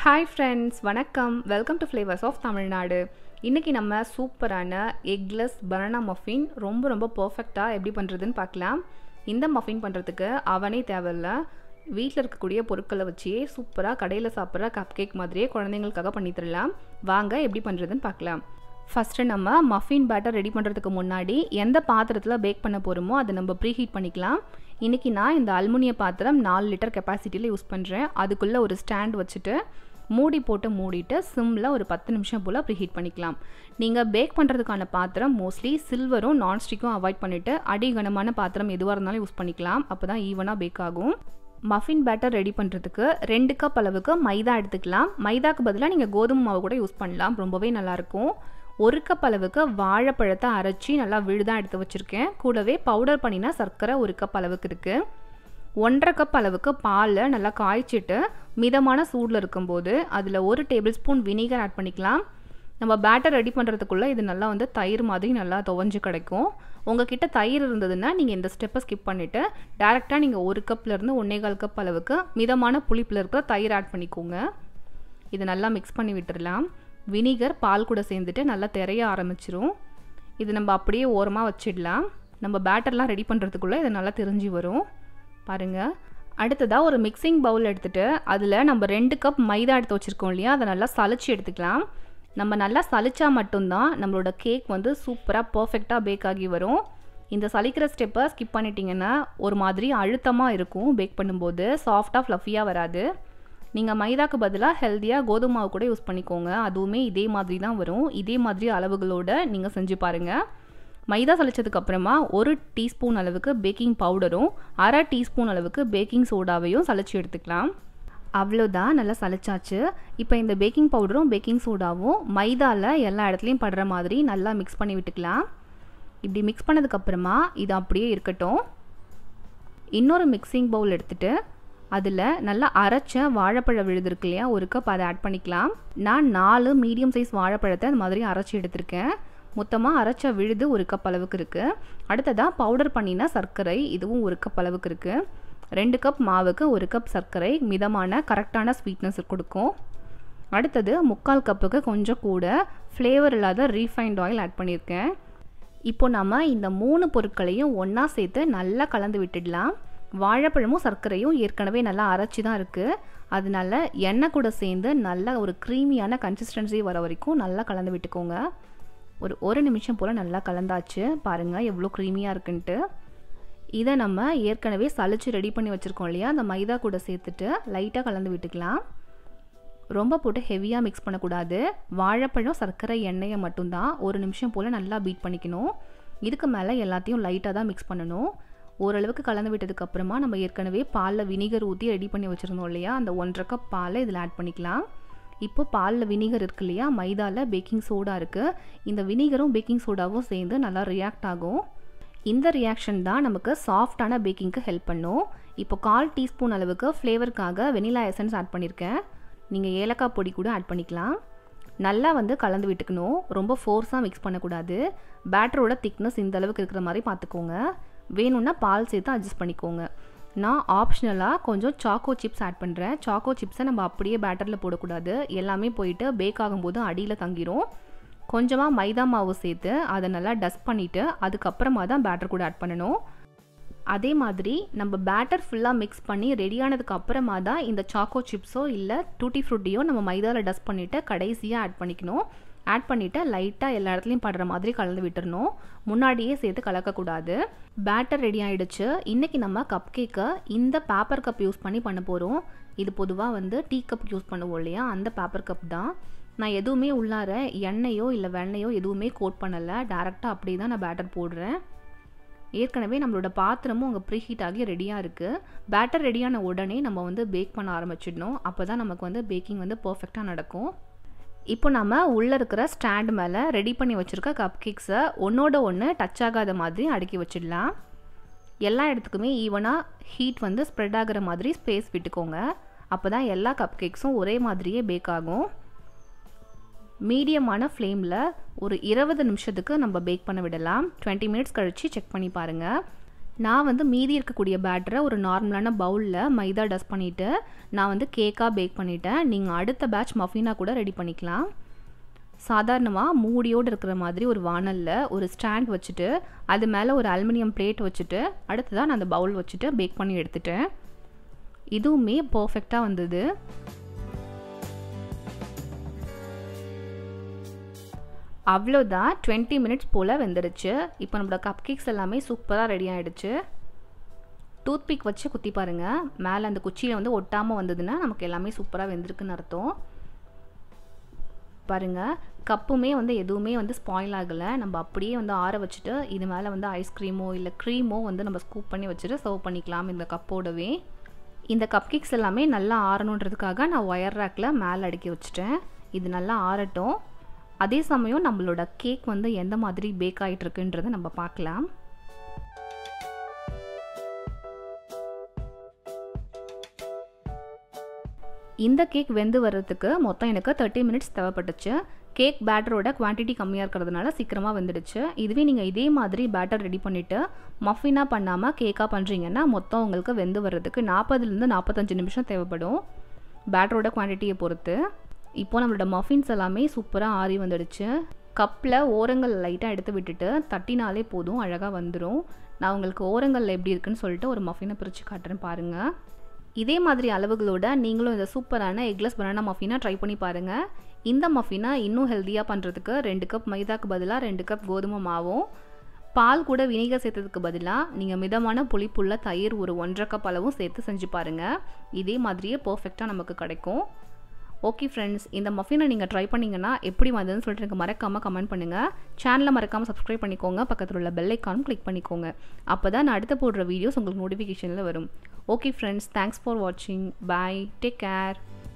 Hi friends, வணக்கம். Welcome to Flavors of Tamil Nadu. இன்னைக்கு நம்ம சூப்பரான எக்லெஸ் பனானா மஃபின் ரொம்ப பெர்ஃபெக்ட்டா எப்படி பண்றதுன்னு பார்க்கலாம். இந்த மஃபின் பண்றதுக்கு அவனே தேவையில்ல. வீட்ல இருக்கக்கூடிய பொருட்களை வச்சே சூப்பரா கடையில சாப்பிடுற கப்கேக் மாதிரியே குழந்தைகளுக்காக பண்ணி தரலாம். வாங்க எப்படி பண்றதுன்னு பார்க்கலாம். ஃபர்ஸ்ட் நம்ம மஃபின் பேட்டர் ரெடி பண்ணுறதுக்கு முன்னாடி எந்த பாத்திரத்தில் பேக் பண்ண போகிறோமோ அதை நம்ம ப்ரீஹீட் பண்ணிக்கலாம். இன்றைக்கி நான் இந்த அலுமினிய பாத்திரம் 4 லிட்டர் கெப்பாசிட்டியில் யூஸ் பண்ணுறேன். அதுக்குள்ளே ஒரு ஸ்டாண்ட் வச்சுட்டு மூடிட்டு சிம்மில் ஒரு 10 நிமிஷம் போல் ப்ரீஹீட் பண்ணிக்கலாம். நீங்கள் பேக் பண்ணுறதுக்கான பாத்திரம் மோஸ்ட்லி சில்வரும் நான்ஸ்டிக்கும் அவாய்ட் பண்ணிவிட்டு அடிகனமான பாத்திரம் எதுவாக இருந்தாலும் யூஸ் பண்ணிக்கலாம். அப்போ தான் ஈவனாக பேக் ஆகும். மஃபின் பேட்டர் ரெடி பண்ணுறதுக்கு 2 கப் அளவுக்கு மைதா எடுத்துக்கலாம். மைதாக்கு பதிலாக நீங்கள் கோதுமை மாவு கூட யூஸ் பண்ணலாம், ரொம்பவே நல்லாயிருக்கும். 1 கப் அளவுக்கு வாழைப்பழத்தை அரைச்சி நல்லா விழுதாக எடுத்து வச்சுருக்கேன். கூடவே பவுடர் பண்ணினா சர்க்கரை 1 கப் அளவுக்கு இருக்குது. 1.5 கப் அளவுக்கு பாலை நல்லா காய்ச்சிட்டு மிதமான சூடில் இருக்கும்போது அதில் 1 டேபிள் ஸ்பூன் வினிகர் ஆட் பண்ணிக்கலாம். நம்ம பேட்டர் ரெடி பண்ணுறதுக்குள்ளே இது நல்லா தயிர் மாதிரி நல்லா துவஞ்சு கிடைக்கும். உங்ககிட்ட தயிர் இருந்ததுன்னா நீங்கள் இந்த ஸ்டெப்பை ஸ்கிப் பண்ணிவிட்டு டேரெக்டாக நீங்கள் 1 கப்லேருந்து 1.25 கப் அளவுக்கு மிதமான புளிப்பில் இருக்கிற தயிர் ஆட் பண்ணிக்கோங்க. இதை நல்லா மிக்ஸ் பண்ணி விட்டுடலாம். வினிகர் பால் கூட சேர்ந்துட்டு நல்லா தெரிய ஆரம்பிச்சிரும். இது நம்ம அப்படியே ஓரமாக வச்சிடலாம். நம்ம பேட்டர்லாம் ரெடி பண்ணுறதுக்குள்ளே இது நல்லா தெரிஞ்சு வரும் பாருங்கள். அடுத்ததாக ஒரு மிக்சிங் பவுல் எடுத்துகிட்டு அதில் நம்ம 2 கப் மைதா எடுத்து வச்சுருக்கோம் இல்லையா, அதை நல்லா சலிச்சு எடுத்துக்கலாம். நம்ம நல்லா சலிச்சா மட்டும்தான் நம்மளோட கேக் சூப்பராக பர்ஃபெக்டாக பேக் ஆகி வரும். இந்த சலிக்கிற ஸ்டெப்பை ஸ்கிப் பண்ணிட்டீங்கன்னா ஒரு மாதிரி அழுத்தமாக இருக்கும். பேக் பண்ணும்போது சாஃப்டாக ஃப்ளஃபியாக வராது. நீங்கள் மைதாக்கு பதிலாக ஹெல்த்தியாக கோதுமை மாவு கூட யூஸ் பண்ணிக்கோங்க, அதுவுமே இதே மாதிரி தான் வரும். இதே மாதிரி அளவுகளோடு நீங்கள் செஞ்சு பாருங்கள். மைதா சலிச்சதுக்கப்புறமா 1 டீஸ்பூன் அளவுக்கு பேக்கிங் பவுடரும் 1/2 டீஸ்பூன் அளவுக்கு பேக்கிங் சோடாவையும் சலிச்சு எடுத்துக்கலாம். அவ்வளோதான், நல்லா சலிச்சாச்சு. இப்போ இந்த பேக்கிங் பவுடரும் பேக்கிங் சோடாவும் மைதாவில் எல்லா இடத்துலையும் படுற மாதிரி நல்லா மிக்ஸ் பண்ணி விட்டுக்கலாம். இப்படி மிக்ஸ் பண்ணதுக்கப்புறமா இது அப்படியே இருக்கட்டும். இன்னொரு மிக்சிங் பவுல் எடுத்துகிட்டு அதில் நல்லா அரைச்ச வாழைப்பழ விழுது இருக்கு இல்லையா, 1 கப் அதை ஆட் பண்ணிக்கலாம். நான் 4 மீடியம் சைஸ் வாழைப்பழத்தை அந்த மாதிரி அரைச்சி எடுத்திருக்கேன். மொத்தமாக அரைச்ச விழுது 1 கப் அளவுக்கு இருக்குது. அடுத்ததாக பவுடர் பண்ணினா சர்க்கரை, இதுவும் 1 கப் அளவுக்கு இருக்குது. 2 கப் மாவுக்கு 1 கப் சர்க்கரை மிதமான கரெக்டான ஸ்வீட்னஸ் கொடுக்கும். அடுத்தது 3/4 கப்புக்கு கொஞ்சம் கூட ஃப்ளேவர் இல்லாத ரீஃபைண்ட் ஆயில் ஆட் பண்ணியிருக்கேன். இப்போ நம்ம இந்த 3 பொருட்களையும் ஒன்றா சேர்த்து நல்லா கலந்து விட்டுடலாம். வாழைப்பழமும் சர்க்கரையும் ஏற்கனவே நல்லா அரைச்சி தான் இருக்குது, அதனால எண்ணெய் கூட சேர்ந்து நல்லா ஒரு க்ரீமியான கன்சிஸ்டன்சி வர வரைக்கும் நல்லா கலந்து விட்டுக்கோங்க. ஒரு நிமிஷம் போல் நல்லா கலந்தாச்சு. பாருங்கள் எவ்வளோ க்ரீமியாக இருக்குன்ட்டு. இதை நம்ம ஏற்கனவே சலிச்சு ரெடி பண்ணி வச்சுருக்கோம் இல்லையா, அந்த மைதா கூட சேர்த்துட்டு லைட்டாக கலந்து விட்டுக்கலாம். ரொம்ப போட்டு ஹெவியாக மிக்ஸ் பண்ணக்கூடாது. வாழைப்பழம் சர்க்கரை எண்ணெயை மட்டும்தான் 1 நிமிஷம் போல் நல்லா பீட் பண்ணிக்கணும். இதுக்கு மேலே எல்லாத்தையும் லைட்டாக தான் மிக்ஸ் பண்ணணும். ஓரளவுக்கு கலந்து விட்டதுக்கப்புறமா நம்ம ஏற்கனவே பாலில் வினிகர் ஊற்றி ரெடி பண்ணி வச்சுருந்தோம் இல்லையா, அந்த 1.5 கப் பாலை இதில் ஆட் பண்ணிக்கலாம். இப்போ பாலில் வினிகர் இருக்கு இல்லையா, மைதாவில் பேக்கிங் சோடா இருக்குது. இந்த வினிகரும் பேக்கிங் சோடாவும் சேர்ந்து நல்லா ரியாக்ட் ஆகும். இந்த ரியாக்ஷன் தான் நமக்கு சாஃப்டான பேக்கிங்க்கு ஹெல்ப் பண்ணும். இப்போ 1/4 டீஸ்பூன் அளவுக்கு ஃப்ளேவருக்காக வெனிலா எசன்ஸ் ஆட் பண்ணியிருக்கேன். நீங்கள் ஏலக்காய் பொடி கூட ஆட் பண்ணிக்கலாம். நல்லா கலந்து விட்டுக்கணும். ரொம்ப ஃபோர்ஸாக மிக்ஸ் பண்ணக்கூடாது. பேட்டரோட திக்னஸ் இந்த அளவுக்கு இருக்கிற மாதிரி பார்த்துக்கோங்க. வேணும்னா பால் சேர்த்து அட்ஜஸ்ட் பண்ணிக்கோங்க. நான் ஆப்ஷனலாக கொஞ்சம் சாக்கோ சிப்ஸ் ஆட் பண்ணுறேன். சாக்கோ சிப்ஸை நம்ம அப்படியே பேட்டரில் போடக்கூடாது, எல்லாமே போயிட்டு பேக் ஆகும்போது அடியில் தங்கிரும். கொஞ்சமாக மைதா மாவு சேர்த்து அதை நல்லா டஸ்ட் பண்ணிவிட்டு அதுக்கப்புறமா தான் பேட்டர் கூட ஆட் பண்ணணும். அதே மாதிரி நம்ம பேட்டர் ஃபுல்லாக மிக்ஸ் பண்ணி ரெடியானதுக்கு அப்புறமா தான் இந்த சாக்கோ சிப்ஸோ இல்லை டூட்டி ஃப்ரூட்டியோ நம்ம மைதாவில் டஸ்ட் பண்ணிவிட்டு கடைசியாக ஆட் பண்ணிக்கணும். ஆட் பண்ணிவிட்டு லைட்டாக எல்லா இடத்துலையும் படுற மாதிரி கலந்து விட்டுறணும். முன்னாடியே சேர்த்து கலக்கக்கூடாது. பேட்டர் ரெடி ஆகிடுச்சு. இன்றைக்கி நம்ம கப் கேக்கை இந்த பேப்பர் கப் யூஸ் பண்ணி பண்ண போகிறோம். இது பொதுவாக டீ கப் யூஸ் பண்ணுவோம் இல்லையா, அந்த பேப்பர் கப் தான். நான் எதுவுமே உள்ளார எண்ணெயோ இல்லை வெண்ணெயோ எதுவுமே கோட் பண்ணலை, டேரெக்டாக அப்படி தான் நான் பேட்டர் போடுறேன். ஏற்கனவே நம்மளோட பாத்திரமும் அங்கே ப்ரீஹீட் ஆகி ரெடியாக இருக்குது. பேட்டர் ரெடியான உடனே நம்ம பேக் பண்ண ஆரம்பிச்சிடணும். அப்போ தான் நமக்கு பேக்கிங் பர்ஃபெக்டாக நடக்கும். இப்போ நம்ம உள்ளே இருக்கிற ஸ்டாண்ட் மேலே ரெடி பண்ணி வச்சுருக்க கப் கேக்ஸை ஒன்றோட ஒன்று டச் ஆகாத மாதிரி அடுக்கி வச்சிடலாம். எல்லா இடத்துக்குமே ஈவனாக ஹீட் ஸ்ப்ரெட் ஆகிற மாதிரி ஸ்பேஸ் விட்டுக்கோங்க. அப்போ தான் எல்லா கப் கேக்ஸும் ஒரே மாதிரியே பேக் ஆகும். மீடியமான ஃப்ளேமில் ஒரு 20 நிமிஷத்துக்கு நம்ம பேக் பண்ண விடலாம். 20 மினிட்ஸ் கழித்து செக் பண்ணி பாருங்கள். நான் வந்து மீதி இருக்கக்கூடிய பேட்டரை ஒரு நார்மலான பவுலில் மைதா டஸ்ட் பண்ணிவிட்டு நான் வந்து கேக்காக பேக் பண்ணிட்டேன். நீங்கள் அடுத்த பேட்ச் மஃபினாக கூட ரெடி பண்ணிக்கலாம். சாதாரணமாக மூடியோடு இருக்கிற மாதிரி ஒரு வானலில் ஒரு ஸ்டாண்ட் வச்சுட்டு அது மேலே ஒரு அலுமினியம் பிளேட் வச்சுட்டு அடுத்ததாக நான் அந்த பவுல் வச்சுட்டு பேக் பண்ணி எடுத்துட்டேன். இதுவுமே பர்ஃபெக்டாக வந்தது. அவ்வளோதான், 20 மினிட்ஸ் போல் வெந்துடுச்சு. இப்போ நம்மளோட கப் கேக்ஸ் எல்லாமே சூப்பராக ரெடி ஆகிடுச்சு. டூத்பிக் வச்சு குத்தி பாருங்கள், மேலே அந்த குச்சியில் வந்து ஒட்டாமல் வந்ததுன்னா நமக்கு எல்லாமே சூப்பராக வெந்திருக்குன்னு அர்த்தம். பாருங்கள், கப்புமே வந்து எதுவுமே வந்து ஸ்பாயில் ஆகலை. நம்ம அப்படியே வந்து ஆற வச்சுட்டு இது மேலே வந்து ஐஸ்கிரீமோ இல்லை க்ரீமோ வந்து நம்ம ஸ்கூப் பண்ணி வச்சுட்டு சர்வ் பண்ணிக்கலாம் இந்த கப்போடவே. இந்த கப் கேக்ஸ் எல்லாமே நல்லா ஆறணுன்றதுக்காக நான் ஒயர் ரேக்கில் மேலே அடுக்கி வச்சுட்டேன். இது நல்லா ஆறட்டும். அதே சமயம் நம்மளோட கேக் வந்து எந்த மாதிரி பேக் ஆகிட்டுருக்குன்றதை நம்ம பார்க்கலாம். இந்த கேக் வெந்து வர்றதுக்கு மொத்தம் எனக்கு 30 மினிட்ஸ் தேவைப்பட்டுச்சு. கேக் பேட்டரோட குவான்டிட்டி கம்மியாக இருக்கிறதுனால சீக்கிரமாக வெந்துடுச்சு. இதுவே நீங்கள் இதே மாதிரி பேட்டர் ரெடி பண்ணிவிட்டு மஃபினாக பண்ணாமல் கேக்காக பண்ணுறீங்கன்னா மொத்தம் உங்களுக்கு வெந்து வர்றதுக்கு 40லேருந்து 45 நிமிஷம் தேவைப்படும், பேட்டரோட குவான்டிட்டியை பொறுத்து. இப்போது நம்மளோட மஃபின்ஸ் எல்லாமே சூப்பராக ஆறி வந்துடுச்சு. கப்பில் ஓரங்கள் லைட்டாக எடுத்து விட்டுட்டு தட்டினாலே போதும், அழகாக வந்துடும். நான் உங்களுக்கு ஓரங்களில் எப்படி இருக்குன்னு சொல்லிட்டு ஒரு மஃபினை பிரித்து காட்டுறேன் பாருங்கள். இதே மாதிரி அளவுகளோட நீங்களும் இந்த சூப்பரான எக்லெஸ் பனானா மஃபினை ட்ரை பண்ணி பாருங்கள். இந்த மஃபினை இன்னும் ஹெல்த்தியாக பண்ணுறதுக்கு 2 கப் மைதாக்கு பதிலாக 2 கப் கோதுமை மாவும் பால் கூட வினிகர் சேர்த்ததுக்கு பதிலாக நீங்கள் மிதமான புளிப்புள்ள தயிர் ஒரு 1.5 கப் அளவும் சேர்த்து செஞ்சு பாருங்கள். இதே மாதிரியே பர்ஃபெக்டாக நமக்கு கிடைக்கும். ஓகே ஃப்ரெண்ட்ஸ், இந்த மஃபினை நீங்கள் ட்ரை பண்ணிங்கன்னா எப்படி வந்ததுன்னு சொல்லிட்டு எனக்கு மறக்காமல் கமெண்ட் பண்ணுங்கள். சேனலை மறக்காமல் சப்ஸ்கிரைப் பண்ணிக்கோங்க. பக்கத்தில் உள்ள பெல் ஐக்கானும் கிளிக் பண்ணிக்கோங்க. அப்போ தான் நான் அடுத்த போடுற வீடியோஸ் உங்களுக்கு நோட்டிஃபிகேஷனில் வரும். ஓகே ஃப்ரெண்ட்ஸ், தேங்க்ஸ் ஃபார் வாட்சிங். Bye, take care.